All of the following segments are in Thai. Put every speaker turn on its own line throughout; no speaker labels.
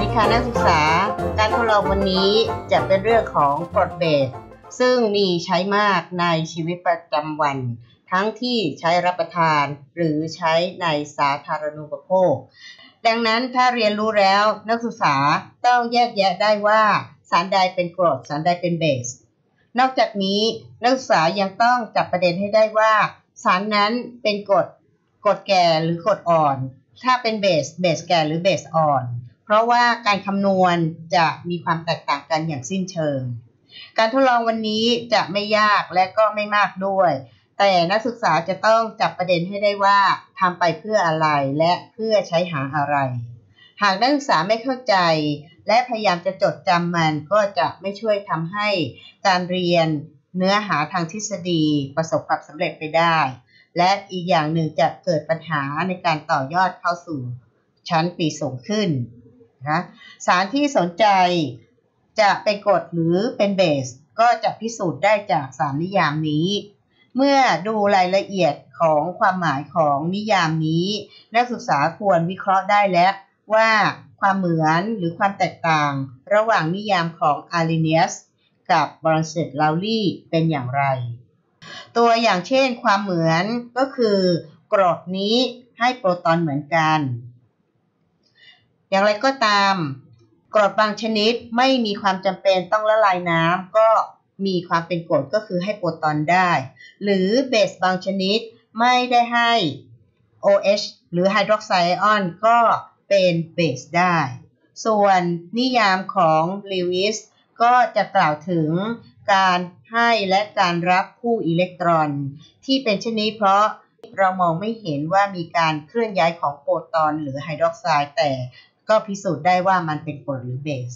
ดีค่ะนักศึกษาการทดลองวันนี้จะเป็นเรื่องของกรดเบสซึ่งมีใช้มากในชีวิตประจำวันทั้งที่ใช้รับประทานหรือใช้ในสาธารณูปโภคดังนั้นถ้าเรียนรู้แล้วนักศึกษาต้องแยกแยะได้ว่าสารใดเป็นกรดสารใดเป็นเบสนอกจากนี้นักศึกษายังต้องจับประเด็นให้ได้ว่าสารนั้นเป็นกรดแก่หรือกรดอ่อนถ้าเป็นเบสแก่หรือเบสอ่อนเพราะว่าการคำนวณจะมีความแตกต่างกันอย่างสิ้นเชิงการทดลองวันนี้จะไม่ยากและก็ไม่มากด้วยแต่นักศึกษาจะต้องจับประเด็นให้ได้ว่าทำไปเพื่ออะไรและเพื่อใช้หาอะไรหากนักศึกษาไม่เข้าใจและพยายามจะจดจำมันก็จะไม่ช่วยทำให้การเรียนเนื้อหาทางทฤษฎีประสบความสำเร็จไปได้และอีกอย่างหนึ่งจะเกิดปัญหาในการต่อยอดเข้าสู่ชั้นปีสูงขึ้นสารที่สนใจจะเป็นกรดหรือเป็นเบสก็จะพิสูจน์ได้จากสารนิยามนี้เมื่อดูรายละเอียดของความหมายของนิยามนี้นักศึกษาควรวิเคราะห์ได้แล้วว่าความเหมือนหรือความแตกต่างระหว่างนิยามของ Arrhenius กับ Bronsted-Lowry เป็นอย่างไรตัวอย่างเช่นความเหมือนก็คือกรดนี้ให้โปรตอนเหมือนกันอย่างไรก็ตามกรดบางชนิดไม่มีความจำเป็นต้องละลายน้ำก็มีความเป็นกรดก็คือให้โปรตอนได้หรือเบสบางชนิดไม่ได้ให้ OH หรือไฮดรอกไซด์ไอออนก็เป็นเบสได้ส่วนนิยามของลีวิสก็จะกล่าวถึงการให้และการรับคู่อิเล็กตรอนที่เป็นเช่นนี้เพราะเรามองไม่เห็นว่ามีการเคลื่อนย้ายของโปรตอนหรือไฮดรอกไซด์แต่ก็พิสูจน์ได้ว่ามันเป็นกรดหรือเบส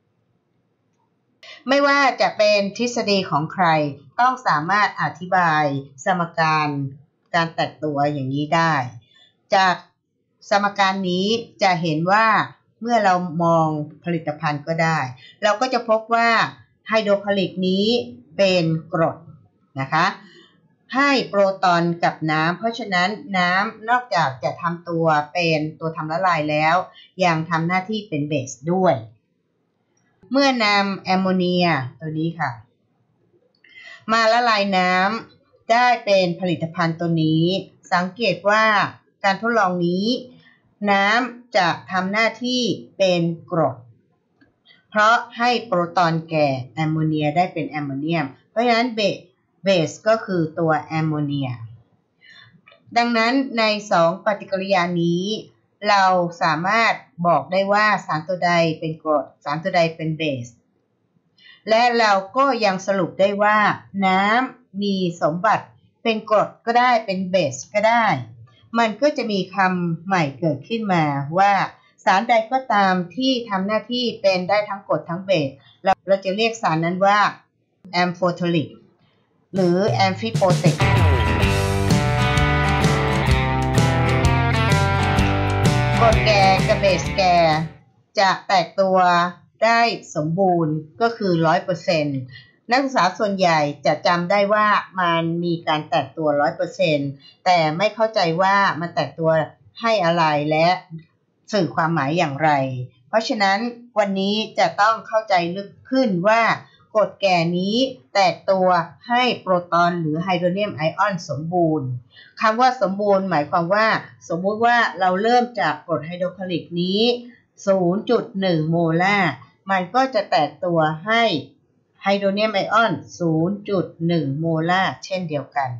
ไม่ว่าจะเป็นทฤษฎีของใครต้องสามารถอธิบายสมการการแตกตัวอย่างนี้ได้จากสมการนี้จะเห็นว่าเมื่อเรามองผลิตภัณฑ์ก็ได้เราก็จะพบว่าไฮโดรคลอริกนี้เป็นกรดนะคะให้โปรตอนกับน้ำเพราะฉะนั้นน้ำนอกจากจะทำตัวเป็นตัวทำละลายแล้วยังทำหน้าที่เป็นเบสด้วยเมื่อนำแอมโมเนียตัวนี้ค่ะมาละลายน้ำได้เป็นผลิตภัณฑ์ตัวนี้สังเกตว่าการทดลองนี้น้ำจะทำหน้าที่เป็นกรดเพราะให้โปรตอนแก่แอมโมเนียได้เป็นแอมโมเนียมเพราะฉะนั้นเบสก็คือตัวแอมโมเนียดังนั้นใน2ปฏิกิริยานี้เราสามารถบอกได้ว่าสารตัวใดเป็นกรดสารตัวใดเป็นเบสและเราก็ยังสรุปได้ว่าน้ำมีสมบัติเป็นกรดก็ได้เป็นเบสก็ได้มันก็จะมีคำใหม่เกิดขึ้นมาว่าสารใดก็ตามที่ทำหน้าที่เป็นได้ทั้งกรดทั้งเบสเราจะเรียกสารนั้นว่าแอมโฟโทลิกหรือแอมฟิโปเทกกรดแก่กับเบสแก่จะแตกตัวได้สมบูรณ์ก็คือ 100% นักศึกษาส่วนใหญ่จะจำได้ว่ามันมีการแตกตัว 100% แต่ไม่เข้าใจว่ามันแตกตัวให้อะไรและสื่อความหมายอย่างไรเพราะฉะนั้นวันนี้จะต้องเข้าใจลึกขึ้นว่ากรดแก่นี้แตกตัวให้โปรตอนหรือไฮโดรเนียมไอออนสมบูรณ์คำว่าสมบูรณ์หมายความว่าสมมุติว่าเราเริ่มจากกรดไฮโดรคลอริกนี้ 0.1 โมลาร์มันก็จะแตกตัวให้ไฮโดรเนียมไอออน 0.1 โมลาร์เช่นเดียวกัน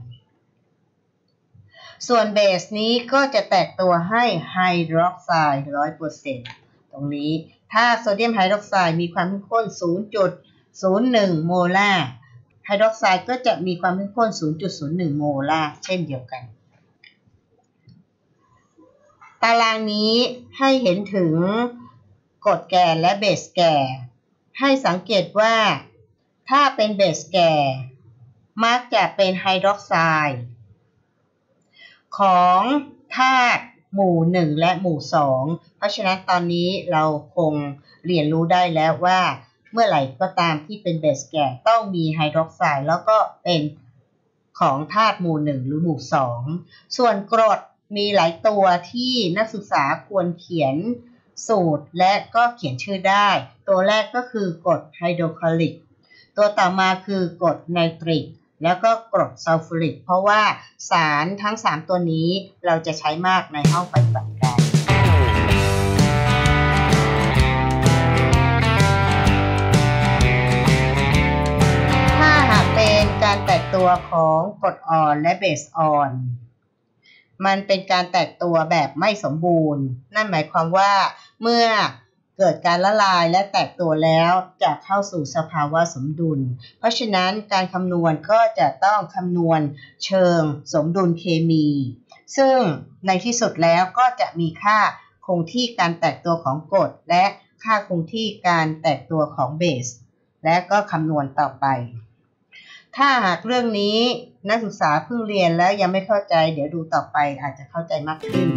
ส่วนเบสนี้ก็จะแตกตัวให้ไฮดรอกไซด์ 100% ตรงนี้ถ้าโซเดียมไฮดรอกไซด์มีความเข้มข้น 0.01 โมลาร์ไฮดรอกไซด์ก็จะมีความเข้มข้น 0.01 โมลาร์เช่นเดียวกันตารางนี้ให้เห็นถึงกรดแก่และเบสแก่ให้สังเกตว่าถ้าเป็นเบสแก่มักจะเป็นไฮดรอกไซด์ของธาตุหมู่1และหมู่2เพราะฉะนั้นตอนนี้เราคงเรียนรู้ได้แล้วว่าเมื่อไหร่ก็ตามที่เป็นเบสแก่ต้องมีไฮดรอกไซด์แล้วก็เป็นของธาตุหมู่1หรือหมู่2ส่วนกรดมีหลายตัวที่นักศึกษาควรเขียนสูตรและก็เขียนชื่อได้ตัวแรกก็คือกรดไฮโดรคลอริกตัวต่อมาคือกรดไนตริกแล้วก็กรดซัลฟูริกเพราะว่าสารทั้ง3ตัวนี้เราจะใช้มากในห้องปฏิบัติการถ้าหากเป็นการแตกตัวของกรดอ่อนและเบสอ่อนมันเป็นการแตกตัวแบบไม่สมบูรณ์นั่นหมายความว่าเมื่อเกิดการละลายและแตกตัวแล้วจะเข้าสู่สภาวะสมดุลเพราะฉะนั้นการคำนวณก็จะต้องคำนวณเชิงสมดุลเคมีซึ่งในที่สุดแล้วก็จะมีค่าคงที่การแตกตัวของกรดและค่าคงที่การแตกตัวของเบสและก็คำนวณต่อไปถ้าหากเรื่องนี้นักศึกษาเพิ่งเรียนแล้วยังไม่เข้าใจเดี๋ยวดูต่อไปอาจจะเข้าใจมากขึ้น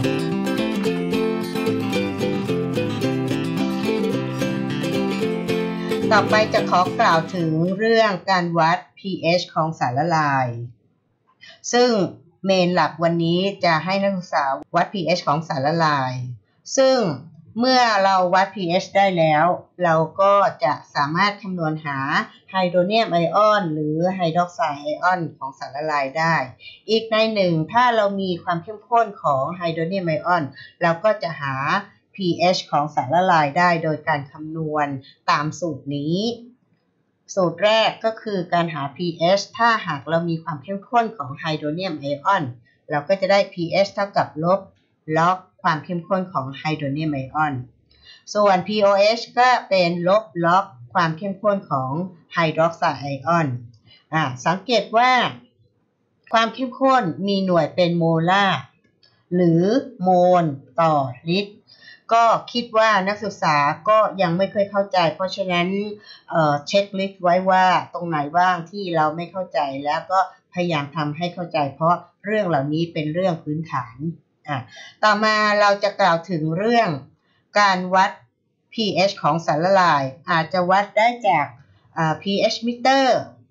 ต่อไปจะขอกล่าวถึงเรื่องการวัด pH ของสารละลายซึ่งเมนหลักวันนี้จะให้นักศึกษาวัด pH ของสารละลายซึ่งเมื่อเราวัด pH ได้แล้วเราก็จะสามารถคำนวณหาไฮโดรเนียมไอออนหรือไฮดรอกไซด์ไอออนของสารละลายได้อีกในหนึ่งถ้าเรามีความเข้มข้นของไฮโดรเนียมไอออนเราก็จะหา pH ของสารละลายได้โดยการคำนวณตามสูตรนี้สูตรแรกก็คือการหา pH ถ้าหากเรามีความเข้มข้นของไฮโดรเนียมไอออนเราก็จะได้ pH เท่ากับลบล็อกความเข้มข้นของไฮโดรเนียมไอออนส่วน pOH ก็เป็นลบล็อกความเข้มข้นของไฮดรอกไซด์ไอออนสังเกตว่าความเข้มข้นมีหน่วยเป็นโมลาร์หรือโมลต่อลิตรก็คิดว่านักศึกษาก็ยังไม่เคยเข้าใจเพราะฉะนั้นเช็คลิสต์ไว้ว่าตรงไหนบ้างที่เราไม่เข้าใจแล้วก็พยายามทำให้เข้าใจเพราะเรื่องเหล่านี้เป็นเรื่องพื้นฐานต่อมาเราจะกล่าวถึงเรื่องการวัด pH ของสารละลายอาจจะวัดได้จาก pH meter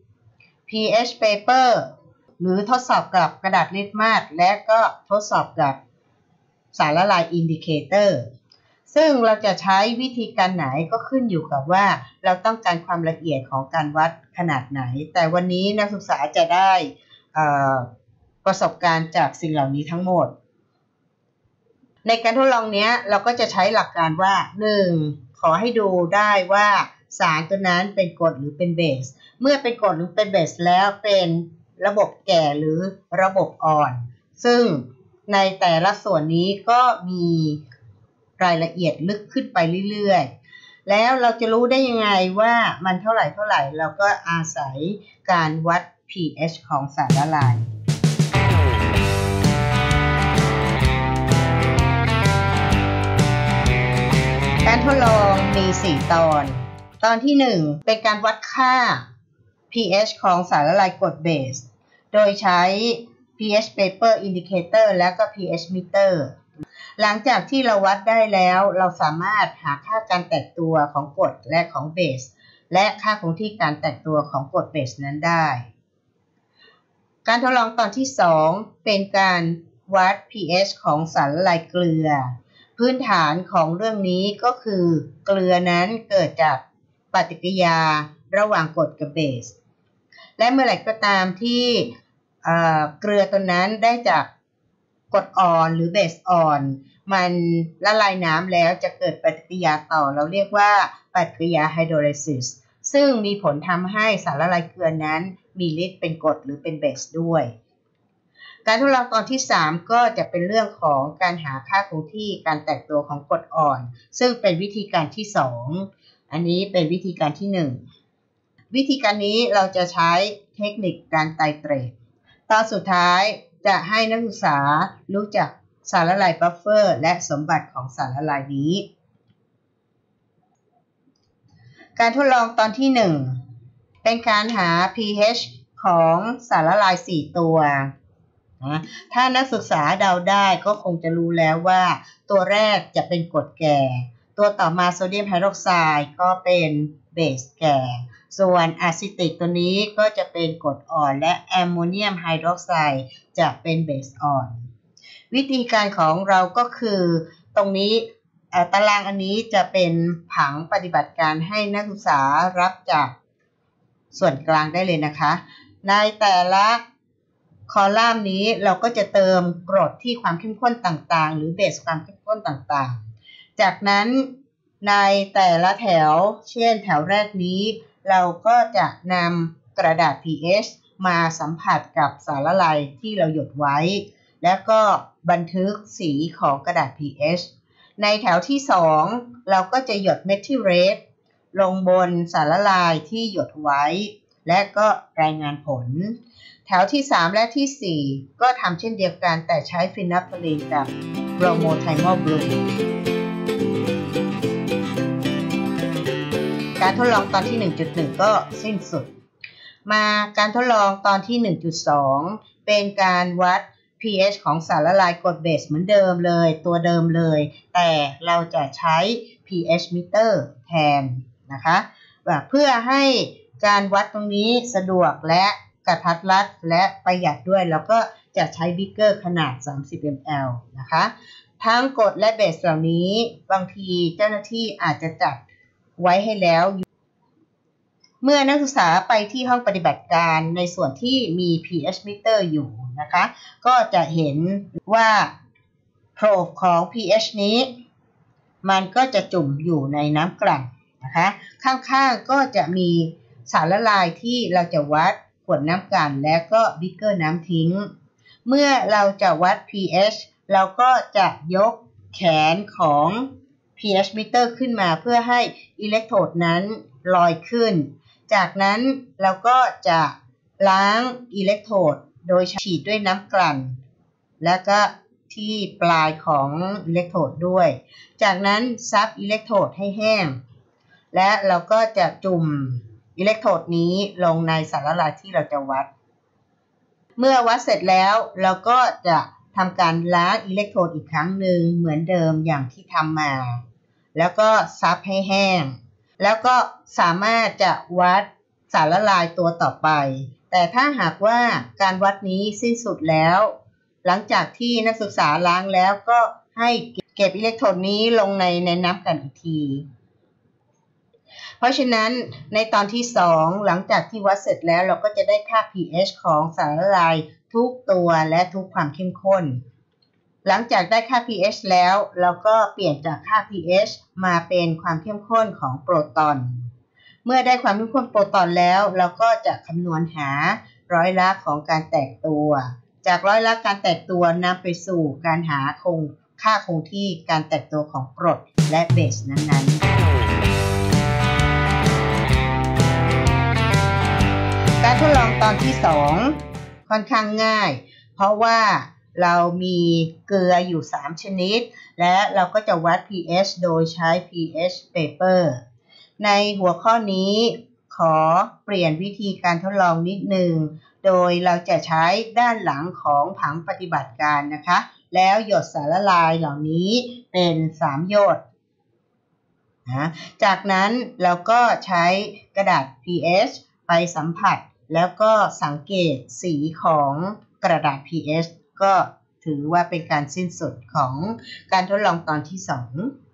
pH paper หรือทดสอบกับกระดาษลิตมาสและก็ทดสอบกับสารละลายอินดิเคเตอร์ซึ่งเราจะใช้วิธีการไหนก็ขึ้นอยู่กับว่าเราต้องการความละเอียดของการวัดขนาดไหนแต่วันนี้นักศึกษาจะได้ประสบการณ์จากสิ่งเหล่านี้ทั้งหมดในการทดลองนี้เราก็จะใช้หลักการว่า 1. ขอให้ดูได้ว่าสารตัวนั้นเป็นกรดหรือเป็นเบสเมื่อเป็นกรดหรือเป็นเบสแล้วเป็นระบบแก่หรือระบบอ่อนซึ่งในแต่ละส่วนนี้ก็มีรายละเอียดลึกขึ้นไปเรื่อยๆแล้วเราจะรู้ได้ยังไงว่ามันเท่าไหร่เราก็อาศัยการวัด pH ของสารละลายการทดลองมี4ตอนที่1เป็นการวัดค่า pH ของสารละลายกรดเบสโดยใช้ pH paper indicator และก็ pH meter หลังจากที่เราวัดได้แล้วเราสามารถหาค่าการแตกตัวของกรดและของเบสและค่าคงที่การแตกตัวของกรดเบสนั้นได้การทดลองตอนที่2เป็นการวัด pH ของสารละลายเกลือพื้นฐานของเรื่องนี้ก็คือเกลือนั้นเกิดจากปฏิกิริยาระหว่างกรดกับเบสและเมื่อไหร่ก็ตามที่เกลือตัวนั้นได้จากกรดอ่อนหรือเบสอ่อนมันละลายน้ำแล้วจะเกิดปฏิกิริยาต่อเราเรียกว่าปฏิกิริยาไฮโดรไลซิสซึ่งมีผลทำให้สารละลายเกลือนั้นมีฤทธิ์เป็นกรดหรือเป็นเบสด้วยการทดลองตอนที่3ก็จะเป็นเรื่องของการหาค่าคงที่การแตกตัวของกรดอ่อนซึ่งเป็นวิธีการที่2อันนี้เป็นวิธีการที่1วิธีการนี้เราจะใช้เทคนิคการไตรเตรทตอนสุดท้ายจะให้นักศึกษารู้จักสารละลายบัฟเฟอร์และสมบัติของสารละลายนี้การทดลองตอนที่1เป็นการหา pH ของสารละลาย4ตัวถ้านักศึกษาเดาได้ก็คงจะรู้แล้วว่าตัวแรกจะเป็นกรดแก่ตัวต่อมาโซเดียมไฮดรอกไซด์ก็เป็นเบสแก่ส่วนอะซิติกตัวนี้ก็จะเป็นกรดอ่อนและแอมโมเนียมไฮดรอกไซด์จะเป็นเบสอ่อนวิธีการของเราก็คือตรงนี้ตารางอันนี้จะเป็นผังปฏิบัติการให้นักศึกษารับจากส่วนกลางได้เลยนะคะในแต่ละคอลัมน์นี้เราก็จะเติมกรดที่ความเข้มข้นต่างๆหรือเบสความเข้มข้นต่างๆจากนั้นในแต่ละแถวเช่นแถวแรกนี้เราก็จะนำกระดาษ pH มาสัมผัสกับสารละลายที่เราหยดไว้แล้วก็บันทึกสีของกระดาษ pH ในแถวที่2เราก็จะหยดเมทิลเรตลงบนสารละลายที่หยดไว้และก็รายงานผลแถวที่3และที่4ก็ทำเช่นเดียวกันแต่ใช้ฟินัลโพลีนกับโบรโมไทมอลบลูการทดลองตอนที่ 1.1 ก็สิ้นสุดมาการทดลองตอนที่ 1.2 เป็นการวัด pH ของสารละลายกรดเบสเหมือนเดิมเลยตัวเดิมเลยแต่เราจะใช้ pH meter แทนนะคะเพื่อให้การวัดตรงนี้สะดวกและกระทัดรัดและประหยัดด้วยแล้วก็จะใช้บิ๊กเกอร์ขนาด30 ml นะคะทั้งกรดและเบสเหล่านี้บางทีเจ้าหน้าที่อาจจะจัดไว้ให้แล้วเมื่อนักศึกษาไปที่ห้องปฏิบัติการในส่วนที่มี pH meter อยู่นะคะก็จะเห็นว่า probe ของ pH นี้มันก็จะจุ่มอยู่ในน้ำกลั่นนะคะข้างๆก็จะมีสารละลายที่เราจะวัดขวดน้ำกลั่นและก็บิ๊กเกอร์น้ำทิ้งเมื่อเราจะวัด pH เราก็จะยกแขนของ pH meter ขึ้นมาเพื่อให้อิเล็กโทรดนั้นลอยขึ้นจากนั้นเราก็จะล้างอิเล็กโทรดโดยฉีดด้วยน้ำกลั่นและก็ที่ปลายของอิเล็กโทรดด้วยจากนั้นซับอิเล็กโทรดให้แห้งและเราก็จะจุ่มอิเล็กโทรดนี้ลงในสารละลายที่เราจะวัดเมื่อวัดเสร็จแล้วเราก็จะทำการล้างอิเล็กโทรดอีกครั้งหนึ่งเหมือนเดิมอย่างที่ทำมาแล้วก็ซับให้แห้งแล้วก็สามารถจะวัดสารละลายตัวต่อไปแต่ถ้าหากว่าการวัดนี้สิ้นสุดแล้วหลังจากที่นักศึกษาล้างแล้วก็ให้เก็บอิเล็กโทรดนี้ลงในน้ำกันอีกทีเพราะฉะนั้นในตอนที่2หลังจากที่วัดเสร็จแล้วเราก็จะได้ค่า pH ของสารละลายทุกตัวและทุกความเข้มข้นหลังจากได้ค่า pH แล้วเราก็เปลี่ยนจากค่า pH มาเป็นความเข้มข้นของโปรตอนเมื่อได้ความเข้มข้นโปรตอนแล้วเราก็จะคำนวณหาร้อยละของการแตกตัวจากร้อยละการแตกตัวนำไปสู่การหาค่าคงที่การแตกตัวของกรดและเบสนั้นๆการทดลองตอนที่2ค่อนข้างง่ายเพราะว่าเรามีเกลืออยู่3ชนิดและเราก็จะวัด pH โดยใช้ pH paper ในหัวข้อนี้ขอเปลี่ยนวิธีการทดลองนิดนึงโดยเราจะใช้ด้านหลังของผังปฏิบัติการนะคะแล้วหยดสารละลายเหล่านี้เป็น3หยดจากนั้นเราก็ใช้กระดาษ pH ไปสัมผัสแล้วก็สังเกตสีของกระดาษ pH ก็ถือว่าเป็นการสิ้นสุดของการทดลองตอนที่2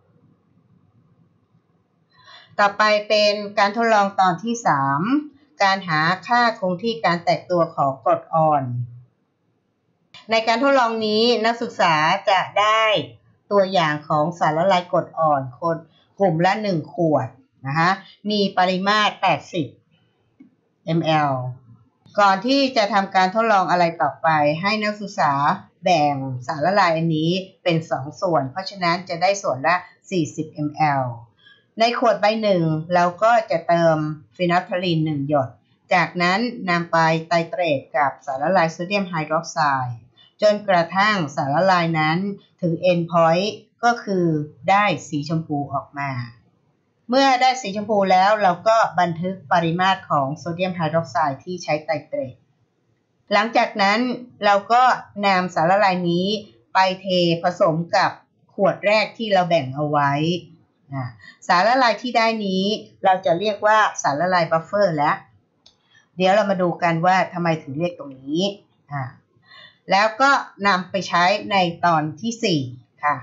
ต่อไปเป็นการทดลองตอนที่3การหาค่าคงที่การแตกตัวของกรดอ่อนในการทดลองนี้นักศึกษาจะได้ตัวอย่างของสารละลายกรดอ่อนกลุ่มละ1ขวดนะคะมีปริมาตร80 ml ก่อนที่จะทำการทดลองอะไรต่อไปให้นักศึกษาแบ่งสารละลายอันนี้เป็น2ส่วนเพราะฉะนั้นจะได้ส่วนละ40 ml ในขวดใบหนึ่งเราก็จะเติมฟินัลโพลีน1หยดจากนั้นนำไปไตรเตรตกับสารละลายโซเดียมไฮดรอกไซด์จนกระทั่งสารละลายนั้นถึง end point ก็คือได้สีชมพูออกมาเมื่อได้สีชมพูแล้วเราก็บันทึกปริมาตรของโซเดียมไฮดรอกไซด์ที่ใช้ไตรเตรตหลังจากนั้นเราก็นำสารละลายนี้ไปเทผสมกับขวดแรกที่เราแบ่งเอาไว้สารละลายที่ได้นี้เราจะเรียกว่าสารละลายบัฟเฟอร์แล้วเดี๋ยวเรามาดูกันว่าทำไมถึงเรียกตรงนี้แล้วก็นำไปใช้ในตอนที่4ค่ะ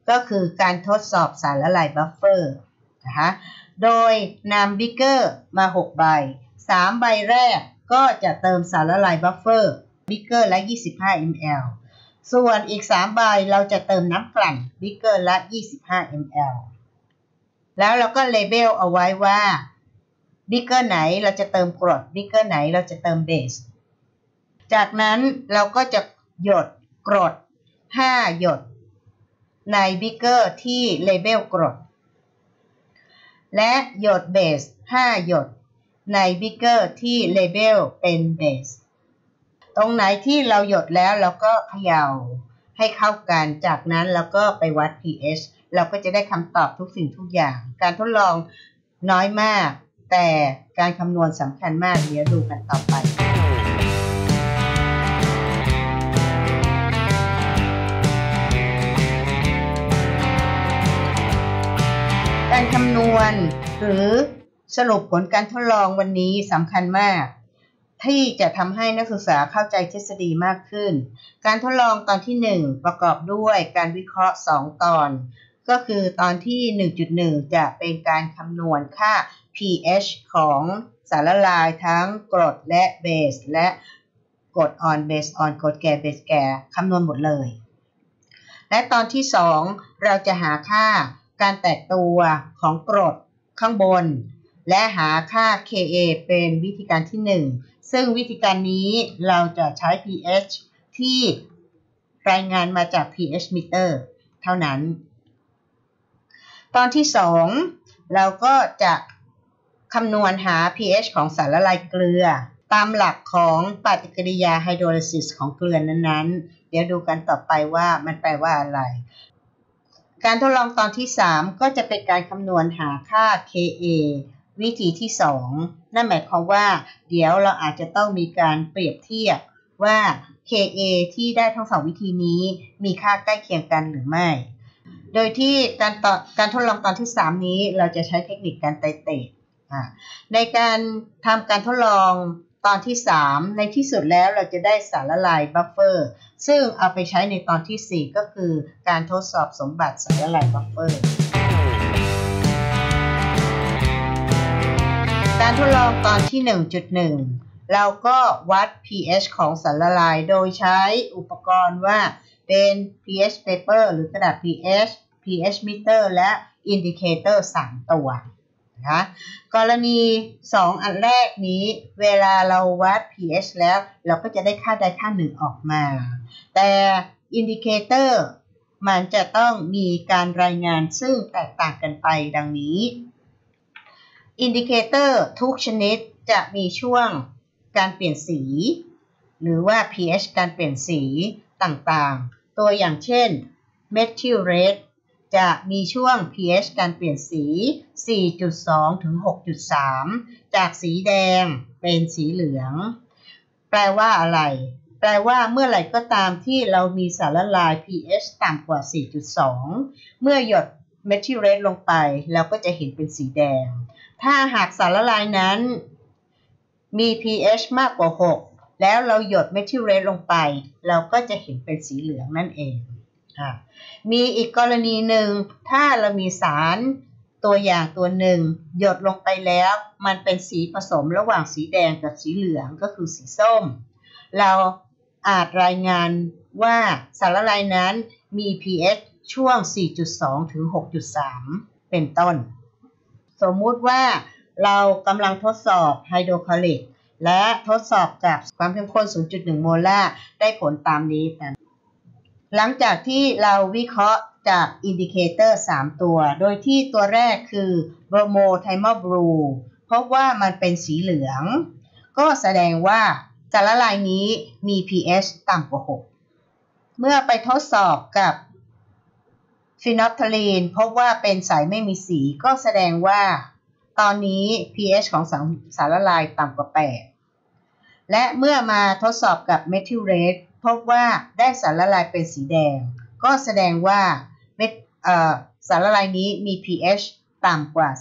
ก็คือการทดสอบสารละลายบัฟเฟอร์นะคะโดยนำบิ๊กเกอร์มา6ใบ3ใบแรกก็จะเติมสารละลายบัฟเฟอร์บิ๊กเกอร์ละ25 ml ส่วนอีก3ใบเราจะเติมน้ำกลั่นบิ๊กเกอร์ละ25 ml แล้วเราก็เลเบลเอาไว้ว่าบิ๊กเกอร์ไหนเราจะเติมกรดบิ๊กเกอร์ไหนเราจะเติมเบสจากนั้นเราก็จะหยดกรด5หยดในบิ๊กเกอร์ที่เลเบลกรดและหยดเบส5หยดในบิ๊กเกอร์ที่เลเบลเป็นเบสตรงไหนที่เราหยดแล้วเราก็เขย่าให้เข้ากันจากนั้นเราก็ไปวัด pH เราก็จะได้คำตอบทุกสิ่งทุกอย่างการทดลองน้อยมากแต่การคำนวณสำคัญมากเดี๋ยวดูกันต่อไปการคำนวณหรือสรุปผลการทดลองวันนี้สำคัญมากที่จะทำให้นักศึกษาเข้าใจทฤษฎีมากขึ้นการทดลองตอนที่1ประกอบด้วยการวิเคราะห์2ตอนก็คือตอนที่ 1.1 จะเป็นการคำนวณค่า pH ของสารละลายทั้งกรดและเบสและกรดอ่อนเบสอ่อนกรดแก่เบสแก่คำนวณหมดเลยและตอนที่2เราจะหาค่าการแตกตัวของกรดข้างบนและหาค่า Ka เป็นวิธีการที่1ซึ่งวิธีการนี้เราจะใช้ pH ที่รายงานมาจาก pH meter เท่านั้นตอนที่2เราก็จะคำนวณหา pH ของสารละลายเกลือตามหลักของปฏิกิริยาไฮโดรลิซิสของเกลือนั้นๆเดี๋ยวดูกันต่อไปว่ามันแปลว่าอะไรการทดลองตอนที่3ก็จะเป็นการคำนวณหาค่า Ka วิธีที่2นั่นหมายความว่าเดี๋ยวเราอาจจะต้องมีการเปรียบเทียบว่า Ka ที่ได้ทั้ง2วิธีนี้มีค่าใกล้เคียงกันหรือไม่โดยที่การทดลองตอนที่3นี้เราจะใช้เทคนิคการไตเตรในการทำการทดลองตอนที่3ในที่สุดแล้วเราจะได้สารละลายบัฟเฟอร์ซึ่งเอาไปใช้ในตอนที่4ก็คือการทดสอบสมบัติสารละลายบัฟเฟอร์การทดลองตอนที่ 1.1 เราก็วัด pH ของสารละลายโดยใช้อุปกรณ์ว่าเป็น pH paper หรือกระดาษ pH meter และ indicator 3 ตัวนะคะกรณี2อันแรกนี้เวลาเราวัด pH แล้วเราก็จะได้ค่าใดค่าหนึ่งออกมาแต่ indicator มันจะต้องมีการรายงานซึ่งแตกต่างกันไปดังนี้ indicator ทุกชนิดจะมีช่วงการเปลี่ยนสีหรือว่า pH การเปลี่ยนสีต่างๆตัวอย่างเช่น methyl red จะมีช่วง pH การเปลี่ยนสี 4.2 ถึง 6.3 จากสีแดงเป็นสีเหลืองแปลว่าอะไรแปลว่าเมื่อไหร่ก็ตามที่เรามีสารละลาย pH ต่ำกว่า 4.2 เมื่อหยด methyl red ลงไปเราก็จะเห็นเป็นสีแดงถ้าหากสารละลายนั้นมี pH มากกว่า 6 แล้วเราหยด methyl red ลงไปเราก็จะเห็นเป็นสีเหลืองนั่นเองมีอีกกรณีหนึ่งถ้าเรามีสารตัวอย่างตัวหนึ่งหยดลงไปแล้วมันเป็นสีผสมระหว่างสีแดงกับสีเหลืองก็คือสีส้มเราอาจรายงานว่าสารละลายนั้นมี pH ช่วง 4.2 ถึง 6.3 เป็นต้นสมมุติว่าเรากำลังทดสอบไฮโดรคลอริกและทดสอบกับความเข้มข้น 0.1 โมลาร์ได้ผลตามนี้หลังจากที่เราวิเคราะห์จากอินดิเคเตอร์3ตัวโดยที่ตัวแรกคือ bromothymol blue พบว่ามันเป็นสีเหลืองก็แสดงว่าสารละลายนี้มี pH ต่ำกว่า 6 เมื่อไปทดสอบกับฟีนอลฟทาลีนพบว่าเป็นใสไม่มีสีก็แสดงว่าตอนนี้ pH ของสารละลายต่ำกว่า 8 และเมื่อมาทดสอบกับเมทิลเรดพบว่าได้สารละลายเป็นสีแดงก็แสดงว่าสารละลายนี้มี pH ต่ำกว่า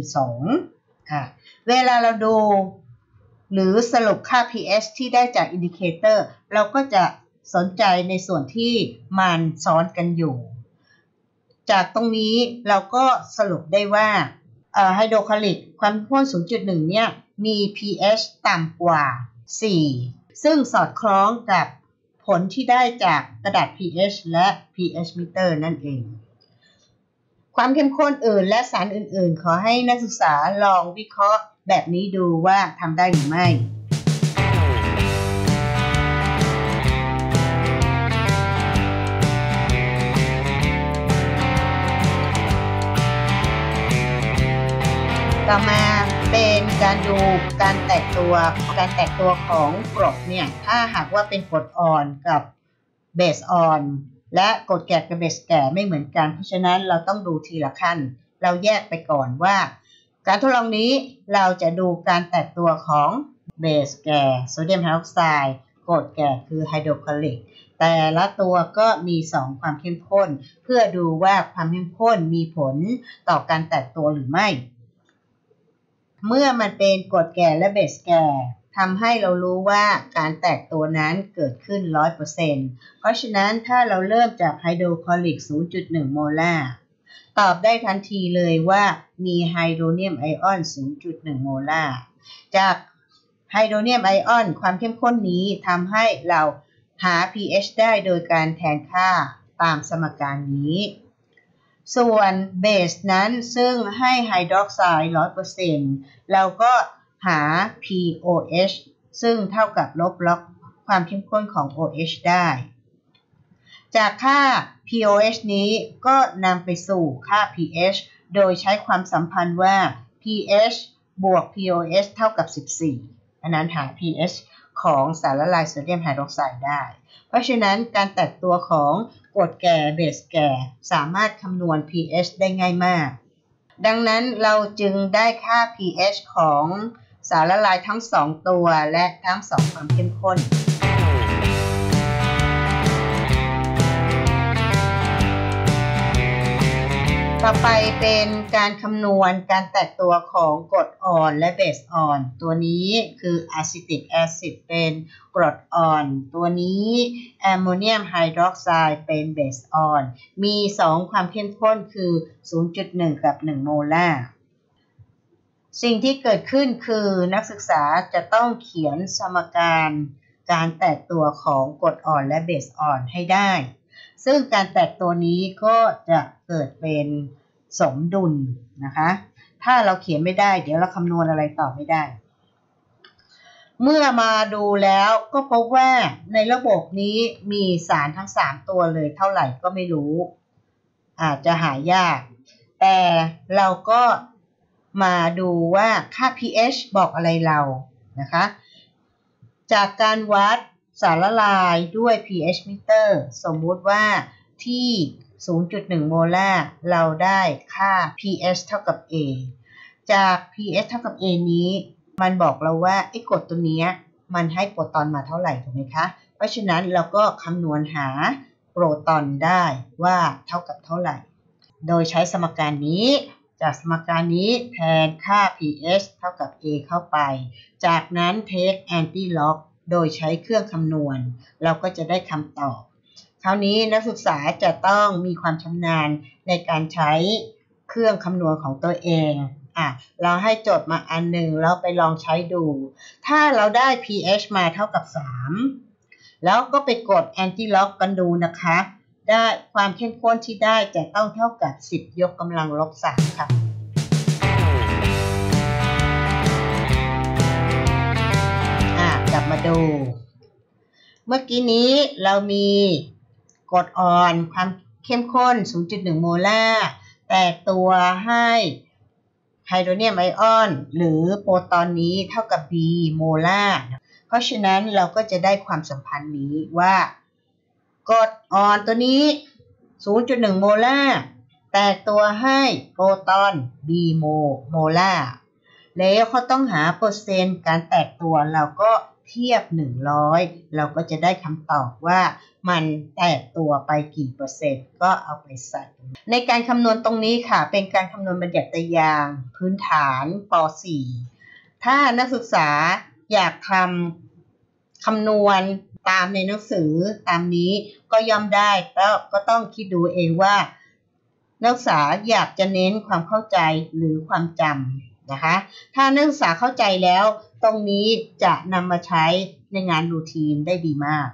4.2 เวลาเราดูหรือสรุปค่า pH ที่ได้จากอินดิเคเตอร์เราก็จะสนใจในส่วนที่มันซ้อนกันอยู่จากตรงนี้เราก็สรุปได้ว่าไฮโดรคลอริกความเข้มข้น 0.1 เนี่ยมี pH ต่ำกว่า 4 ซึ่งสอดคล้องกับผลที่ได้จากกระดาษ pH และ pH meter นั่นเองความเข้มข้นอื่นและสารอื่นๆขอให้นักศึกษาลองวิเคราะห์แบบนี้ดูว่าทำได้หรือไม่ต่อมาเป็นการดูการแตกตัวของกรดเนี่ยถ้าหากว่าเป็นกรดอ่อนกับเบสอ่อนและกรดแก่กับเบสแก่ไม่เหมือนกันเพราะฉะนั้นเราต้องดูทีละขั้นเราแยกไปก่อนว่าการทดลองนี้เราจะดูการแตกตัวของเบสแก่โซเดียมไฮดรอกไซด์กรดแก่คือไฮโดรคลอริกแต่ละตัวก็มี2ความเข้มข้นเพื่อดูว่าความเข้มข้นมีผลต่อการแตกตัวหรือไม่เมื่อมันเป็นกรดแก่และเบสแก่ทำให้เรารู้ว่าการแตกตัวนั้นเกิดขึ้น 100% เพราะฉะนั้นถ้าเราเริ่มจากไฮโดรคลอริก 0.1 โมลาร์ตอบได้ทันทีเลยว่ามีไฮโดรเนียมไอออน 0.1 โมลาร์จากไฮโดรเนียมไอออนความเข้มข้นนี้ทำให้เราหา pH ได้โดยการแทนค่าตามสมการนี้ส่วนเบสนั้นซึ่งให้ไฮดรอกไซด์ 100% เราก็หา pOH ซึ่งเท่ากับลบล็อกความเข้มข้นของ OH ได้จากค่า pOH นี้ก็นำไปสู่ค่า pH โดยใช้ความสัมพันธ์ว่า pH บวก pOH เท่ากับ 14 อันนั้นหา pH ของสารละลายโซเดียมไฮดรอกไซด์ได้เพราะฉะนั้นการแตกตัวของกรดแก่เบสแก่สามารถคำนวณ pH ได้ง่ายมากดังนั้นเราจึงได้ค่า pH ของสารละลายทั้ง2ตัวและทั้ง2ความเข้มข้นต่อไปเป็นการคำนวณการแตกตัวของกรดอ่อนและเบสอ่อนตัวนี้คืออะซิติกแอซิดเป็นกรดอ่อนตัวนี้แอมโมเนียมไฮดรอกไซด์เป็นเบสอ่อนมี2ความเข้มข้นคือ 0.1 กับ 1 โมลาร์สิ่งที่เกิดขึ้นคือนักศึกษาจะต้องเขียนสมการการแตกตัวของกรดอ่อนและเบสอ่อนให้ได้ซึ่งการแตกตัวนี้ก็จะเกิดเป็นสมดุลนะคะถ้าเราเขียนไม่ได้เดี๋ยวเราคำนวณอะไรต่อไม่ได้เมื่อมาดูแล้วก็พบว่าในระบบนี้มีสารทั้ง3ตัวเลยเท่าไหร่ก็ไม่รู้อาจจะหายากแต่เราก็มาดูว่าค่า pH บอกอะไรเรานะคะจากการวัดสารละลายด้วย pH meter สมมุติว่าที่ 0.1 โมลาร์เราได้ค่า pH เท่ากับ A จาก pH เท่ากับ A นี้มันบอกเราว่าไอ้กรดตัวนี้มันให้โปรตอนมาเท่าไหร่ถูกไหมคะเพราะฉะนั้นเราก็คำนวณหาโปรตอนได้ว่าเท่ากับเท่าไหร่โดยใช้สมการนี้จากสมการนี้แทนค่า pH เท่ากับ A เข้าไปจากนั้น take anti-log โดยใช้เครื่องคำนวณเราก็จะได้คำตอบคราวนี้นักศึกษาจะต้องมีความชำนาญในการใช้เครื่องคำนวณของตัวเองเราให้โจทย์มาอันหนึ่งเราไปลองใช้ดูถ้าเราได้ pH มาเท่ากับ 3 แล้วก็ไปกด anti-log กันดูนะคะได้ความเข้มข้นที่ได้จะต้องเท่ากับ10 ยกกำลังลบ 3ค่ะกลับมาดูเมื่อกี้นี้เรามีกรดอ่อนความเข้มข้น 0.1 โมลาร์แตกตัวให้ไฮโดรเนียมไอออนหรือโปรตอนนี้เท่ากับ B โมลาร์เพราะฉะนั้นเราก็จะได้ความสัมพันธ์นี้ว่ากรดอ่อนตัวนี้ 0.1 โมลาร์แตกตัวให้โปรตอน B โมลาร์แล้วเขาต้องหาเปอร์เซ็นต์การแตกตัวเราก็เทียบ100เราก็จะได้คำตอบว่ามันแตกตัวไปกี่เปอร์เซ็นต์ก็เอาไปใส่ในการคำนวณตรงนี้ค่ะเป็นการคำนวณบัญญัติยางพื้นฐานป .4 ถ้านักศึกษาอยากทำคำนวณตามในหนังสือตามนี้ก็ย่อมได้แล้วก็ต้องคิดดูเองว่านักศึกษาอยากจะเน้นความเข้าใจหรือความจำนะคะถ้านักศึกษาเข้าใจแล้วตรงนี้จะนำมาใช้ในงานรูทีนได้ดีมาก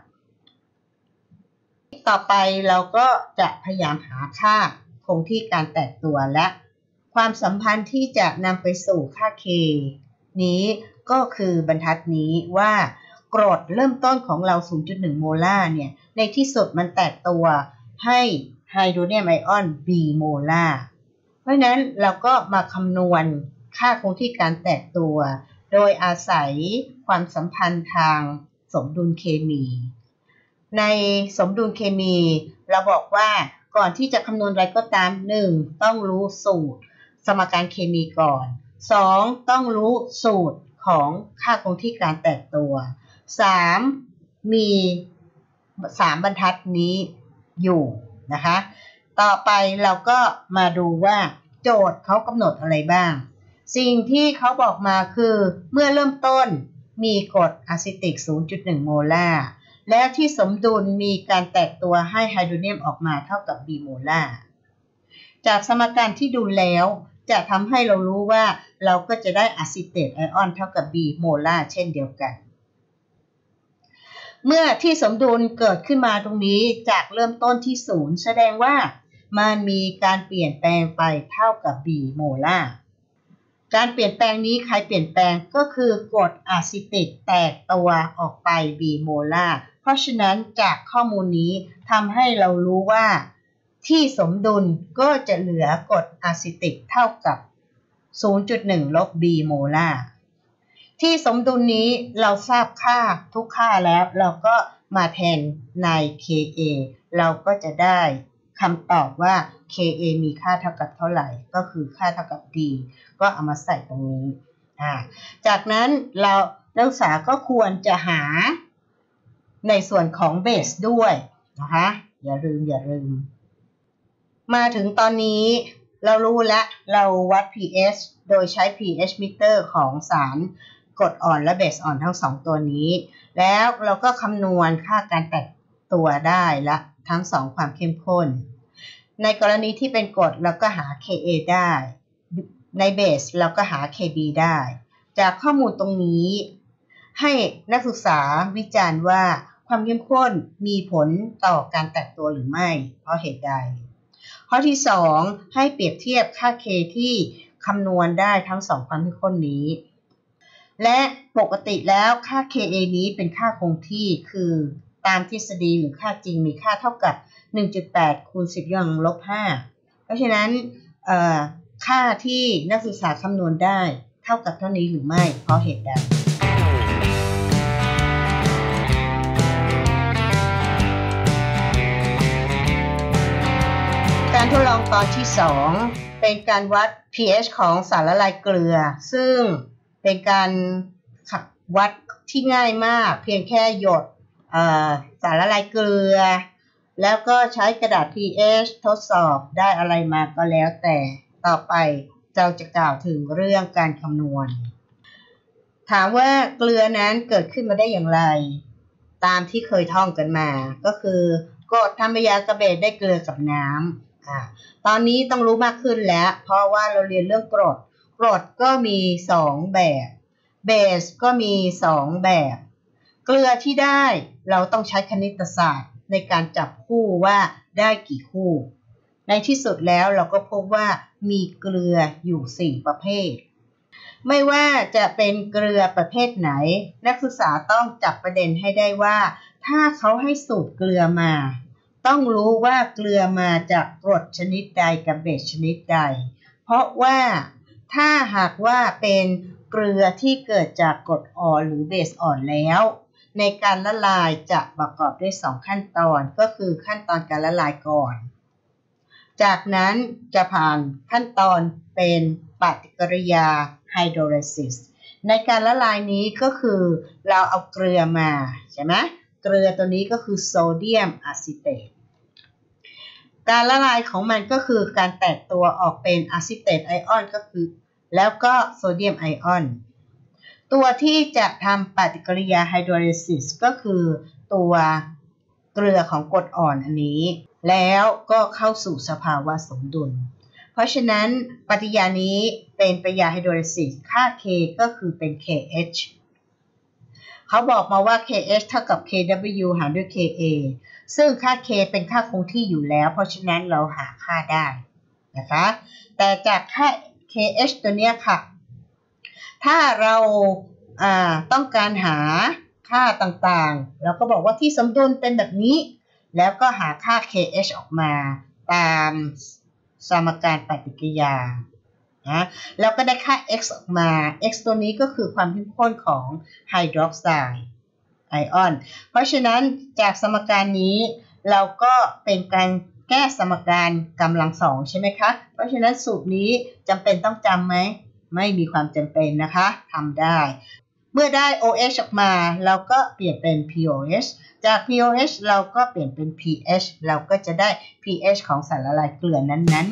ต่อไปเราก็จะพยายามหาค่าคงที่การแตกตัวและความสัมพันธ์ที่จะนำไปสู่ค่า K นี้ก็คือบรรทัดนี้ว่ากรดเริ่มต้นของเรา 0.1 โมลาร์เนี่ยในที่สุดมันแตกตัวให้ไฮโดรเนียมไอออน B โมลาร์เพราะฉะนั้นเราก็มาคำนวณค่าคงที่การแตกตัวโดยอาศัยความสัมพันธ์ทางสมดุลเคมีในสมดุลเคมีเราบอกว่าก่อนที่จะคำนวณอะไรก็ตาม 1. ต้องรู้สูตรสมการเคมีก่อน 2. ต้องรู้สูตรของค่าคงที่การแตกตัว 3. มี3บรรทัดนี้อยู่นะคะต่อไปเราก็มาดูว่าโจทย์เขากำหนดอะไรบ้างสิ่งที่เขาบอกมาคือเมื่อเริ่มต้นมีกรดอะซิติก 0.1 โมลาร์และที่สมดุลมีการแตกตัวให้ไฮโดรเนียมออกมาเท่ากับ B โมลาร์จากสมการที่ดูแล้วจะทำให้เรารู้ว่าเราก็จะได้อะซิเตตไอออนเท่ากับ B โมลาร์เช่นเดียวกันเมื่อที่สมดุลเกิดขึ้นมาตรงนี้จากเริ่มต้นที่0แสดงว่ามันมีการเปลี่ยนแปลงไปเท่ากับ B โมลาร์การเปลี่ยนแปลงนี้ใครเปลี่ยนแปลงก็คือกรดอะซิติกแตกตัวออกไป B โมลาร์เพราะฉะนั้นจากข้อมูลนี้ทำให้เรารู้ว่าที่สมดุลก็จะเหลือกรดอะซิติกเท่ากับ 0.1 ลบ B โมลาร์ที่สมดุลนี้เราทราบค่าทุกค่าแล้วเราก็มาแทนใน Ka เราก็จะได้คำตอบว่า Ka มีค่าเท่ากับเท่าไหร่ก็คือค่าเท่ากับ D ก็เอามาใส่ตรงนี้จากนั้นเรานักศึกษาก็ควรจะหาในส่วนของเบสด้วยนะคะอย่าลืมมาถึงตอนนี้เรารู้แล้วเราวัด pH โดยใช้ pH meter ของสารกรดอ่อนและเบสอ่อนทั้ง2ตัวนี้แล้วเราก็คำนวณค่าการแตกตัวได้ละทั้ง2ความเข้มข้นในกรณีที่เป็นกรดเราก็หา Ka ได้ในเบสเราก็หา Kb ได้จากข้อมูลตรงนี้ให้นักศึกษาวิจารณ์ว่าความเข้มข้นมีผลต่อการแตกตัวหรือไม่เพราะเหตุใดข้อที่2ให้เปรียบเทียบค่า K ที่คำนวณได้ทั้ง2ความเข้มข้นนี้และปกติแล้วค่า Ka นี้เป็นค่าคงที่คือตามทฤษฎีหรือค่าจริงมีค่าเท่ากับ 1.8 คูณ 10 ยกกำลังลบ 5เพราะฉะนั้นค่าที่นักศึกษาคำนวณได้เท่ากับเท่านี้หรือไม่เพราะเหตุใดการทดลองตอนที่2เป็นการวัด pH ของสารละลายเกลือซึ่งเป็นการวัดที่ง่ายมากเพียงแค่หยดสารละลายเกลือแล้วก็ใช้กระดาษ pH ทดสอบได้อะไรมาก็แล้วแต่ต่อไปเราจะกล่าวถึงเรื่องการคำนวณถามว่าเกลือนั้นเกิดขึ้นมาได้อย่างไรตามที่เคยท่องกันมาก็คือกรดทำปฏิกิริยากับเบสได้เกลือกับน้ำตอนนี้ต้องรู้มากขึ้นแล้วเพราะว่าเราเรียนเรื่องกรดก็มี2แบบเบสก็มี2แบบเกลือที่ได้เราต้องใช้คณิตศาสตร์ในการจับคู่ว่าได้กี่คู่ในที่สุดแล้วเราก็พบว่ามีเกลืออยู่4ประเภทไม่ว่าจะเป็นเกลือประเภทไหนนักศึกษาต้องจับประเด็นให้ได้ว่าถ้าเขาให้สูตรเกลือมาต้องรู้ว่าเกลือมาจากกรดชนิดใดกับเบสชนิดใดเพราะว่าถ้าหากว่าเป็นเกลือที่เกิดจากกรดอ่อนหรือเบสอ่อนแล้วในการละลายจะประกอบด้วย2ขั้นตอนก็คือขั้นตอนการละลายก่อนจากนั้นจะผ่านขั้นตอนเป็นปฏิกิริยาไฮโดรลิซิสในการละลายนี้ก็คือเราเอาเกลือมาใช่ไหมเกลือตัวนี้ก็คือโซเดียมอะซิเตตการละลายของมันก็คือการแตกตัวออกเป็นอะซิเตตไอออนก็คือแล้วก็โซเดียมไอออนตัวที่จะทำปฏิกิริยาไฮโดรลิซิสก็คือตัวเกลือของกรดอ่อนอันนี้แล้วก็เข้าสู่สภาวะสมดุลเพราะฉะนั้นปฏิกิริยานี้เป็นปฏิกิริยาไฮโดรลิซิสค่า K ก็คือเป็น KH เขาบอกมาว่า KH เท่ากับ KW หารด้วย KA ซึ่งค่า K เป็นค่าคงที่อยู่แล้วเพราะฉะนั้นเราหาค่าได้นะคะแต่จากค่า KH ตัวนี้ค่ะถ้าเราต้องการหาค่าต่างๆเราก็บอกว่าที่สมดุลเป็นแบบนี้แล้วก็หาค่า KH ออกมาตามสมการปฏิกิริยานะแล้วก็ได้ค่า X ออกมา X ตัวนี้ก็คือความเข้มข้นของไฮดรอกไซด์ไอออนเพราะฉะนั้นจากสมการนี้เราก็เป็นการแก้สมการกำลังสองใช่ไหมคะเพราะฉะนั้นสูตรนี้จำเป็นต้องจำไหมไม่มีความจำเป็นนะคะทำได้เมื่อได้ OH ออกมาเราก็เปลี่ยนเป็น POH จาก POH เราก็เปลี่ยนเป็น pH เราก็จะได้ pH ของสารละลายเกลือนั้น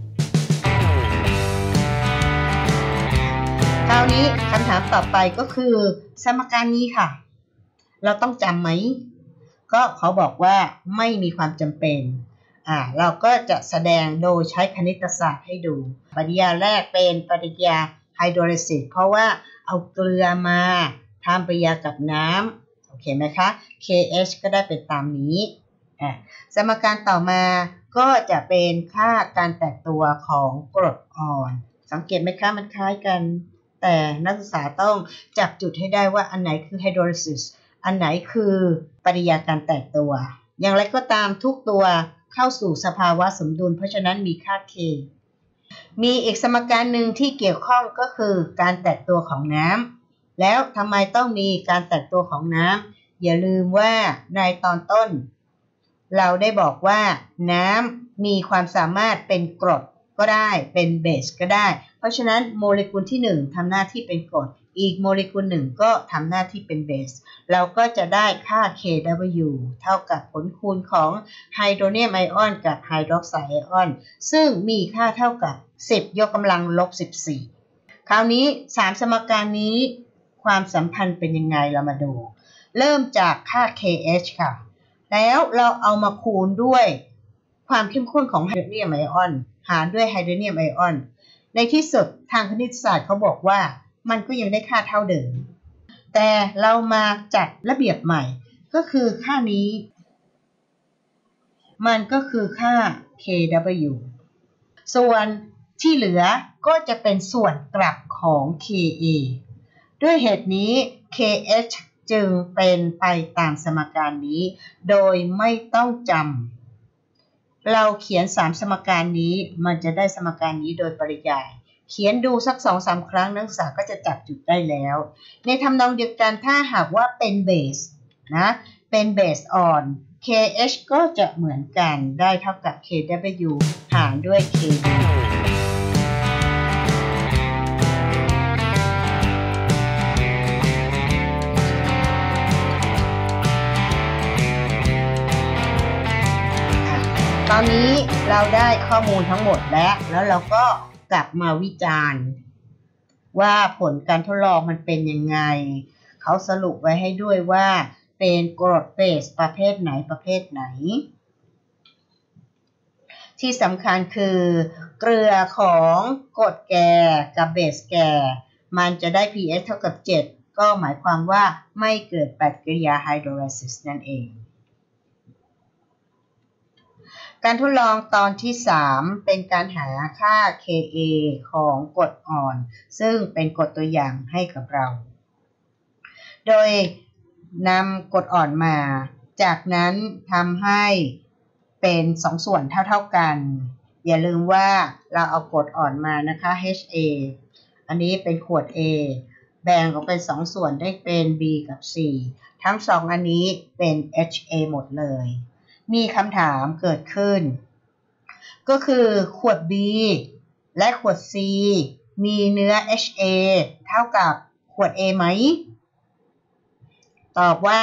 ๆคราวนี้คำถามต่อไปก็คือสมการนี้ค่ะเราต้องจำไหมก็เขาบอกว่าไม่มีความจำเป็นเราก็จะแสดงโดยใช้คณิตศาสตร์ให้ดูปฏิกิริยาแรกเป็นปฏิกิริยาไฮโดรลิซิสเพราะว่าเอาเกลือมาทำปฏิกิริยากับน้ำโอเคไหมคะ KH ก็ได้เป็นตามนี้สมการต่อมาก็จะเป็นค่าการแตกตัวของกรดอ่อนสังเกตไหมคะมันคล้ายกันแต่นักศึกษาต้องจับจุดให้ได้ว่าอันไหนคือไฮโดรลิซิสอันไหนคือปฏิกิริยาการแตกตัวอย่างไรก็ตามทุกตัวเข้าสู่สภาวะสมดุลเพราะฉะนั้นมีค่า K มีอีกสมการหนึ่งที่เกี่ยวข้องก็คือการแตกตัวของน้ำแล้วทำไมต้องมีการแตกตัวของน้ำอย่าลืมว่าในตอนต้นเราได้บอกว่าน้ำมีความสามารถเป็นกรดก็ได้เป็นเบสก็ได้เพราะฉะนั้นโมเลกุลที่1ทำหน้าที่เป็นกรดอีกโมเลกุล1ก็ทำหน้าที่เป็นเบสเราก็จะได้ค่า Kw เท่ากับผลคูณของไฮโดรเนียมไอออนกับไฮดรอกไซด์ไอออนซึ่งมีค่าเท่ากับ10 ยกกำลังลบ 14คราวนี้3สมการนี้ความสัมพันธ์เป็นยังไงเรามาดูเริ่มจากค่า KH ค่ะแล้วเราเอามาคูณด้วยความเข้มข้นของไฮโดรเนียมไอออนหารด้วยไฮโดรเนียมไอออนในที่สุดทางคณิตศาสตร์เขาบอกว่ามันก็ยังได้ค่าเท่าเดิมแต่เรามาจัดระเบียบใหม่ก็คือค่านี้มันก็คือค่า Kw ส่วนที่เหลือก็จะเป็นส่วนกลับของ Ka ด้วยเหตุนี้ KH จึงเป็นไปตามสมการนี้โดยไม่ต้องจำเราเขียน3สมการนี้มันจะได้สมการนี้โดยปริยายเขียนดูสัก 2-3 ครั้งนักศึกษาก็จะจับจุดได้แล้วในทำนองเดียวกันถ้าหากว่าเป็นเบสนะเป็นเบสอ่อน KH ก็จะเหมือนกันได้เท่ากับ Kw หารด้วย Kbตอนนี้เราได้ข้อมูลทั้งหมดแล้วเราก็กลับมาวิจารณ์ว่าผลการทดลองมันเป็นยังไงเขาสรุปไว้ให้ด้วยว่าเป็นกรดเบสประเภทไหนที่สำคัญคือเกลือของกรดแก่กับเบสแก่มันจะได้ pH เท่ากับ 7 ก็หมายความว่าไม่เกิดปฏิกิริยาไฮโดรไลซิสนั่นเองการทดลองตอนที่3เป็นการหาค่า Ka ของกรดอ่อนซึ่งเป็นกรดตัวอย่างให้กับเราโดยนำกรดอ่อนมาจากนั้นทำให้เป็น2ส่วนเท่ากันอย่าลืมว่าเราเอากรดอ่อนมานะคะ Ha อันนี้เป็นขวด A แบ่งออกเป็น2ส่วนได้เป็น B กับ C ทั้ง2อันนี้เป็น Ha หมดเลยมีคำถามเกิดขึ้นก็คือขวด B และขวด C มีเนื้อ Ha เท่ากับขวด A ไหมตอบว่า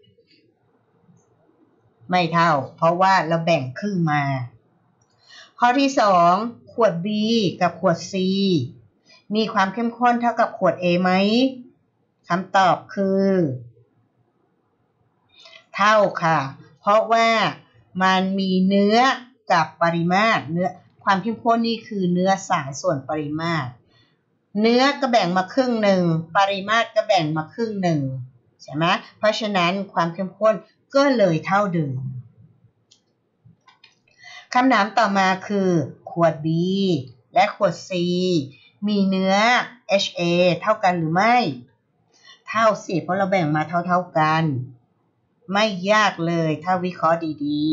ไม่เท่าเพราะว่าเราแบ่งครึ่งมาข้อที่2ขวด B กับขวด C มีความเข้มข้นเท่ากับขวด A ไหมคำตอบคือเท่าค่ะเพราะว่ามันมีเนื้อกับปริมาตรเนื้อความเข้มข้นนี่คือเนื้อสารส่วนปริมาตรเนื้อก็แบ่งมาครึ่งหนึ่งปริมาตรก็แบ่งมาครึ่งหนึ่งใช่ไหมเพราะฉะนั้นความเข้มข้นก็เลยเท่าเดิมคำถามต่อมาคือขวด B และขวด C มีเนื้อ HA เท่ากันหรือไม่เท่าสิเพราะเราแบ่งมาเท่ากันไม่ยากเลยถ้าวิเคราะห์ดี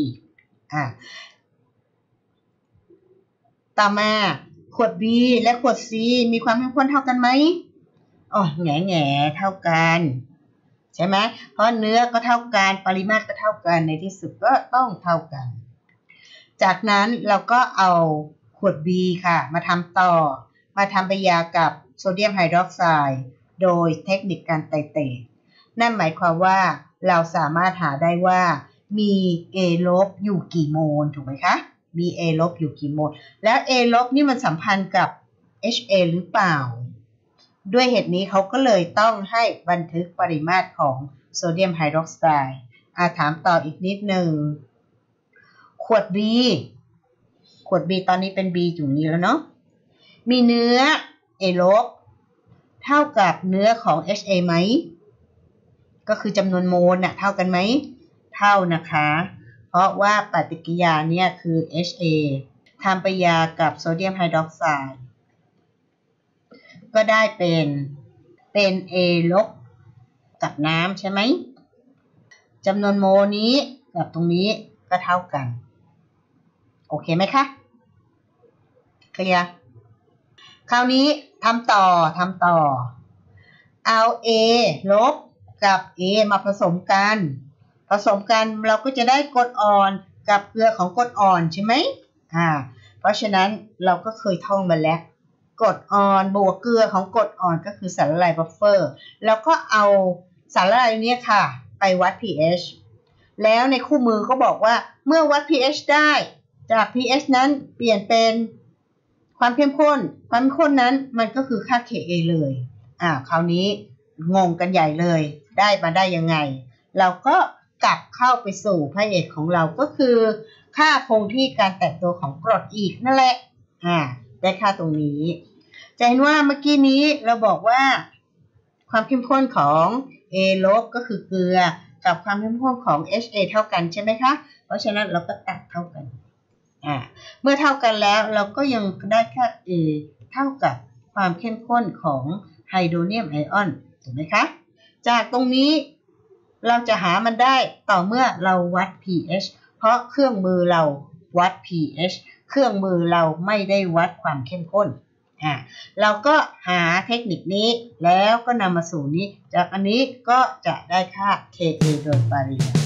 ๆต่อมาขวด B และขวด C มีความเข้มข้นเท่ากันไหมอ๋อแง่เท่ากันใช่ไหมเพราะเนื้อก็เท่ากันปริมาตรก็เท่ากันในที่สุดก็ต้องเท่ากันจากนั้นเราก็เอาขวด B ค่ะมาทำต่อมาทำปฏิกิริยากับโซเดียมไฮดรอกไซด์โดยเทคนิคการไตเตทนั่นหมายความว่าเราสามารถหาได้ว่ามี A ลบอยู่กี่โมลถูกไหมคะมี A ลบอยู่กี่โมลแล้ว A ลบนี่มันสัมพันธ์กับ HA หรือเปล่าด้วยเหตุนี้เขาก็เลยต้องให้บันทึกปริมาตรของโซเดียมไฮดรอกไซด์ถามต่ออีกนิดหนึ่งขวด B ตอนนี้เป็น B อยู่นี้แล้วเนาะมีเนื้อ A ลบเท่ากับเนื้อของ HA ไหมก็คือจำนวนโมลน่ะเท่ากันไหมเท่านะคะเพราะว่าปฏิกิริยาเนี่ยคือ HA ทำปฏิกิริยากับโซเดียมไฮดรอกไซด์ก็ได้เป็น A ลบกับน้ำใช่ไหมจำนวนโมลนี้กับตรงนี้ก็เท่ากันโอเคไหมคะเคลียร์คราวนี้ทำต่อเอา A ลบกับ A มาผสมกันเราก็จะได้กรดอ่อนกับเกลือของกรดอ่อนใช่ไหมเพราะฉะนั้นเราก็เคยท่องมาแล้วกรดอ่อนบวกเกลือของกรดอ่อนก็คือสารละลายบัฟเฟอร์แล้วก็เอาสารละลายนี้ค่ะไปวัด pH แล้วในคู่มือก็บอกว่าเมื่อวัด pH ได้จาก pH นั้นเปลี่ยนเป็นความเข้มข้นนั้นมันก็คือค่า Ka เลยคราวนี้งงกันใหญ่เลยได้มาได้ยังไงเราก็กลับเข้าไปสู่พระเอกของเราก็คือค่าคงที่การแตกตัวของกรดอีกนั่นแหละได้ค่าตรงนี้จะเห็นว่าเมื่อกี้นี้เราบอกว่าความเข้มข้นของ A ลบก็คือเกลือกับความเข้มข้นของ HA เท่ากันใช่ไหมคะเพราะฉะนั้นเราก็ตัดเท่ากันเมื่อเท่ากันแล้วเราก็ยังได้ค่า A เท่ากับความเข้มข้นของไฮโดรเนียมไอออนถูกไหมคะจากตรงนี้เราจะหามันได้ต่อเมื่อเราวัด pH เพราะเครื่องมือเราวัด pH เครื่องมือเราไม่ได้วัดความเข้มข้นเราก็หาเทคนิคนี้แล้วก็นำมาสู่นี้จากอันนี้ก็จะได้ค่า Ka โดยปริยาย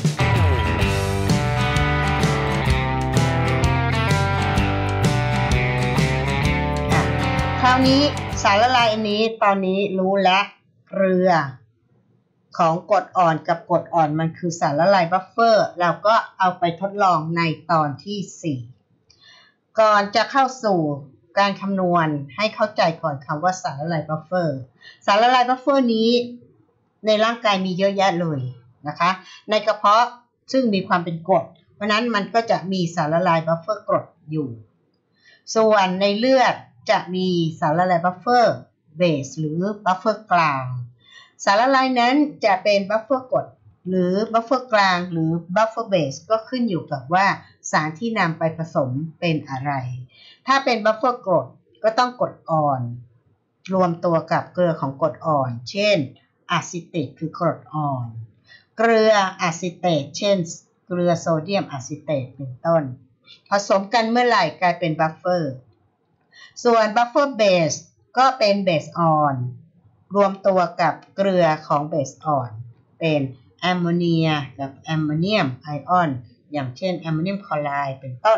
คราวนี้สารละลายอันนี้ตอนนี้รู้แล้วเกลือของกรดอ่อนกับกรดอ่อนมันคือสารละลายบัฟเฟอร์เราก็เอาไปทดลองในตอนที่4ก่อนจะเข้าสู่การคำนวณให้เข้าใจก่อนคำว่าสารละลายบัฟเฟอร์นี้ในร่างกายมีเยอะแยะเลยนะคะในกระเพาะซึ่งมีความเป็นกรดเพราะนั้นมันก็จะมีสารละลายบัฟเฟอร์กรดอยู่ส่วนในเลือดจะมีสารละลายบัฟเฟอร์เบสหรือบัฟเฟอร์กลางสารละลายนั้นจะเป็นบัฟเฟอร์กรดหรือบัฟเฟอร์กลางหรือบัฟเฟอร์เบสก็ขึ้นอยู่กับว่าสารที่นำไปผสมเป็นอะไรถ้าเป็นบัฟเฟอร์กรดก็ต้องกรดอ่อนรวมตัวกับเกลือของกรดอ่อนเช่นอะซิเตตคือกรดอ่อนเกลืออะซิเตตเช่นเกลือโซเดียมอะซิเตตเป็นต้นผสมกันเมื่อไหร่กลายเป็นบัฟเฟอร์ส่วนบัฟเฟอร์เบสก็เป็นเบสอ่อนรวมตัวกับเกลือของเบสอ่อนเป็นแอมโมเนียกับแอมโมเนียมไอออนอย่างเช่นแอมโมเนียมคลอไรด์เป็นต้น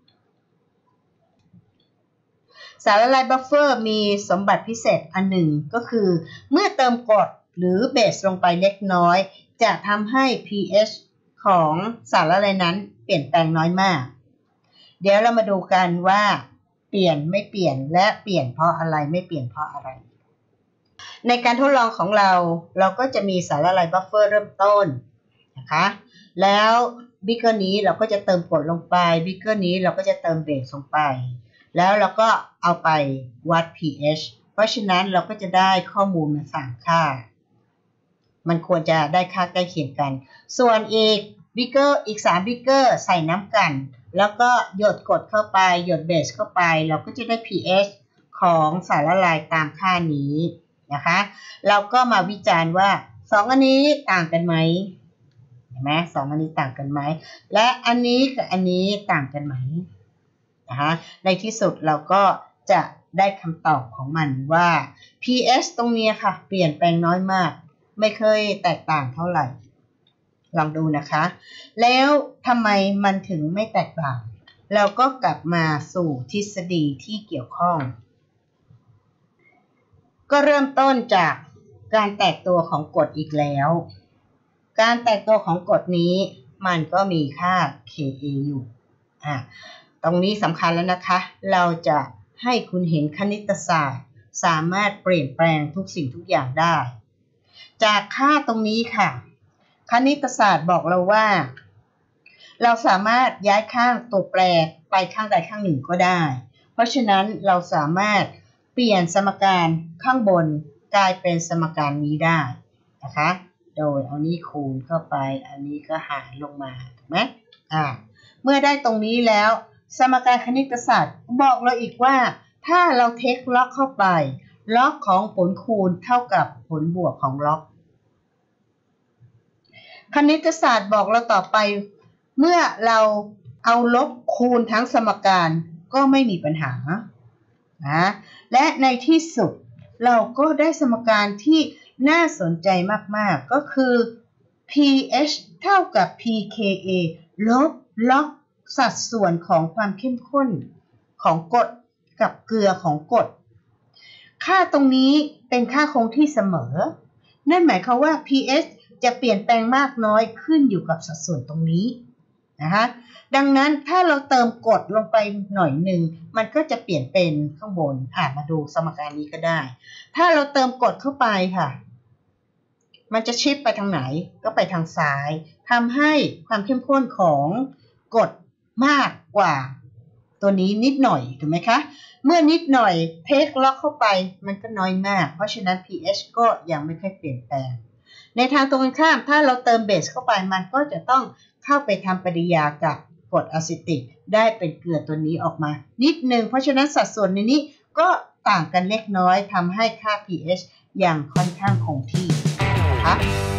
สารละลายบัฟเฟอร์มีสมบัติพิเศษอันหนึ่งก็คือเมื่อเติมกรดหรือเบสลงไปเล็กน้อยจะทำให้ pH ของสารละลายนั้นเปลี่ยนแปลงน้อยมากเดี๋ยวเรามาดูกันว่าเปลี่ยนไม่เปลี่ยนและเปลี่ยนเพราะอะไรไม่เปลี่ยนเพราะอะไรในการทดลองของเราก็จะมีสารละลายบัฟเฟอร์เริ่มต้นนะคะแล้วบิ๊กเกอร์นี้เราก็จะเติมกรดลงไปบิ๊กเกอร์นี้เราก็จะเติมเบสลงไปแล้วเราก็เอาไปวัด pH เพราะฉะนั้นเราก็จะได้ข้อมูลมา3ค่ามันควรจะได้ค่าใกล้เคียงกันส่วนอีกบิ๊กเกอร์อีก3บิ๊กเกอร์ใส่น้ำกันแล้วก็หยดกรดเข้าไปหยดเบสเข้าไปเราก็จะได้ pH ของสารละลายตามค่านี้นะคะเราก็มาวิจารณ์ว่า2อันนี้ต่างกันไหมเห็นไหม2อันนี้ต่างกันไหมและอันนี้กับอันนี้ต่างกันไหมนะคะในที่สุดเราก็จะได้คำตอบของมันว่า pH ตรงนี้ค่ะเปลี่ยนแปลงน้อยมากไม่เคยแตกต่างเท่าไหร่ลองดูนะคะแล้วทำไมมันถึงไม่แตกต่างเราก็กลับมาสู่ทฤษฎีที่เกี่ยวข้องก็เริ่มต้นจากการแตกตัวของกรดอีกแล้วการแตกตัวของกรดนี้มันก็มีค่า Ka อยู่ตรงนี้สำคัญแล้วนะคะเราจะให้คุณเห็นคณิตศาสตร์สามารถเปลี่ยนแปลงทุกสิ่งทุกอย่างได้จากค่าตรงนี้ค่ะคณิตศาสตร์บอกเราว่าเราสามารถย้ายข้างตัวแปรไปข้างใดข้างหนึ่งก็ได้เพราะฉะนั้นเราสามารถเปลี่ยนสมการข้างบนกลายเป็นสมการนี้ได้นะคะโดยเอานี้คูณเข้าไปอันนี้ก็หารลงมาถูกไหมเมื่อได้ตรงนี้แล้วสมการคณิตศาสตร์บอกเราอีกว่าถ้าเราเทคล็อกเข้าไปล็อกของผลคูณเท่ากับผลบวกของล็อกคณิตศาสตร์บอกเราต่อไปเมื่อเราเอาลบคูณทั้งสมการก็ไม่มีปัญหานะและในที่สุดเราก็ได้สมการที่น่าสนใจมากๆก็คือ pH เท่ากับ pKa ลบล็อกสัดส่วนของความเข้มข้นของกรดกับเกลือของกรดค่าตรงนี้เป็นค่าคงที่เสมอนั่นหมายความว่า pH จะเปลี่ยนแปลงมากน้อยขึ้นอยู่กับสัดส่วนตรงนี้นะคะดังนั้นถ้าเราเติมกรดลงไปหน่อยหนึ่งมันก็จะเปลี่ยนเป็นข้างบนมาดูสมการนี้ก็ได้ถ้าเราเติมกรดเข้าไปค่ะมันจะชิปไปทางไหนก็ไปทางซ้ายทำให้ความเข้มข้นของกรดมากกว่าตัวนี้นิดหน่อยถูกไหมคะเมื่อนิดหน่อยเทคล็อกเข้าไปมันก็น้อยมากเพราะฉะนั้น pH ก็ยังไม่ค่อยเปลี่ยนแปลงในทางตรงกันข้ามถ้าเราเติมเบสเข้าไปมันก็จะต้องเข้าไปทำปฏิกิริยากับกรดอะซิติกได้เป็นเกลือตัวนี้ออกมานิดนึงเพราะฉะนั้นสัดส่วนในนี้ก็ต่างกันเล็กน้อยทำให้ค่า pH ยังค่อนข้างคงที่นะคะ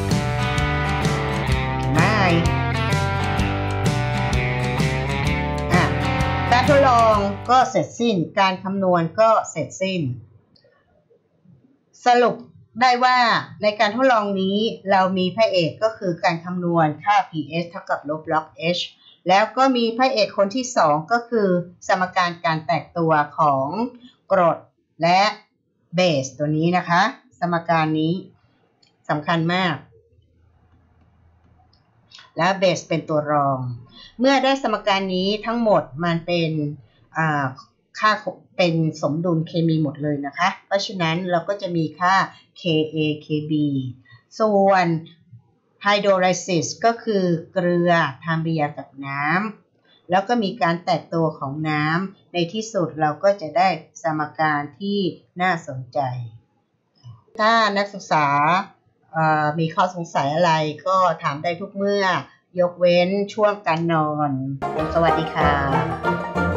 การทดลองก็เสร็จสิ้นการคำนวณก็เสร็จสิ้นสรุปได้ว่าในการทดลองนี้เรามีพระเอกก็คือการคำนวณค่า pH เท่ากับลบล็อก h แล้วก็มีพระเอกคนที่2ก็คือสมการการแตกตัวของกรดและเบสตัวนี้นะคะสมการนี้สำคัญมากและเบสเป็นตัวรองเมื่อได้สมการนี้ทั้งหมดมันเป็นค่าเป็นสมดุลเคมีหมดเลยนะคะเพราะฉะนั้นเราก็จะมีค่า Ka Kb ส่วนไฮโดรไลซิสก็คือเกลือทำปฏิกิริยากับน้ำแล้วก็มีการแตกตัวของน้ำในที่สุดเราก็จะได้สมการที่น่าสนใจถ้านักศึกษามีข้อสงสัยอะไรก็ถามได้ทุกเมื่อยกเว้นช่วงการนอนสวัสดีค่ะ